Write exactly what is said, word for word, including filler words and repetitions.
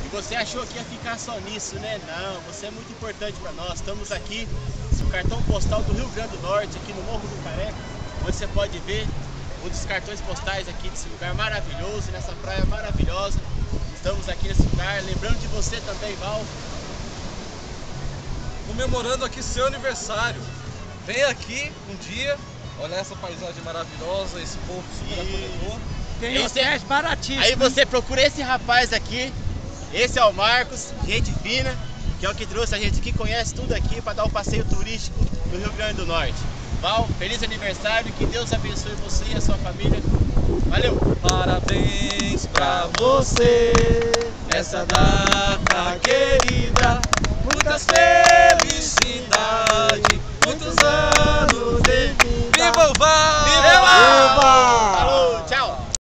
você achou que ia ficar só nisso, né? Não, você é muito importante para nós. Estamos aqui no cartão postal do Rio Grande do Norte, aqui no Morro do Careca, onde você pode ver um dos cartões postais aqui desse lugar maravilhoso, nessa praia maravilhosa. Estamos aqui nesse lugar, lembrando de você também, Val. Comemorando aqui seu aniversário. Vem aqui um dia, olha essa paisagem maravilhosa, esse povo super acolhedor. Tem hotéis baratíssimos. Aí você procura esse rapaz aqui, esse é o Marcos, gente fina, que é o que trouxe a gente aqui, conhece tudo aqui para dar o passeio turístico do Rio Grande do Norte. Val, feliz aniversário, que Deus abençoe você e a sua família. Valeu! Parabéns pra você, essa data querida, muitas felicidades, muitos anos de vida. Viva o Val! Viva! Viva!